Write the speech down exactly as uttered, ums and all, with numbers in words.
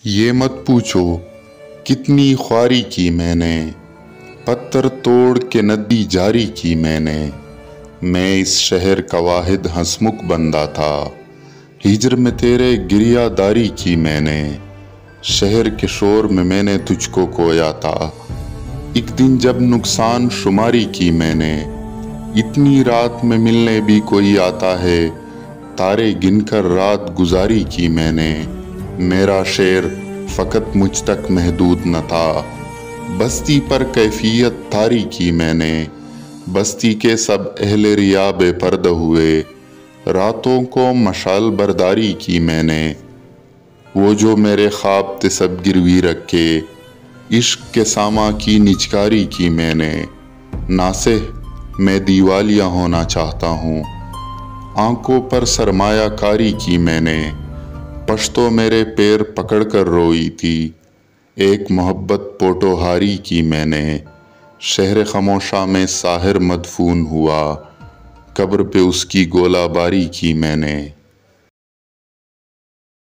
یہ مت پوچھو کتنی خواری کی میں نے، پتھر توڑ کے ندی جاری کی میں نے۔ میں اس شہر کا واحد ہنسمکھ بندہ تھا، ہجر میں تیرے گریہ داری کی میں نے۔ شہر کے شور میں میں نے تجھ کو کھویا تھا، ایک دن جب نقصان شماری کی میں نے۔ اتنی رات میں ملنے بھی کوئی آتا ہے، تارے گن کر رات گزاری کی میں نے۔ میرا شعر فقط مجھ تک محدود نہ تھا، بستی پر کیفیت طاری کی میں نے۔ بستی کے سب اہل ریا بے پردہ ہوئے، راتوں کو مشعل برداری کی میں نے۔ وہ جو میرے خواب تھے سب گروی رکھے، عشق کے ساما کی نجکاری کی میں نے۔ ناصح میں دیوالیہ ہونا چاہتا ہوں، آنکھوں پر سرمایہ کاری کی میں نے۔ پشتو میرے پیر پکڑ کر روئی تھی، ایک محبت پوٹوہاری کی میں نے۔ شہر خاموشہ میں ساحر مدفون ہوا، قبر پہ اس کی گولہ باری کی میں نے۔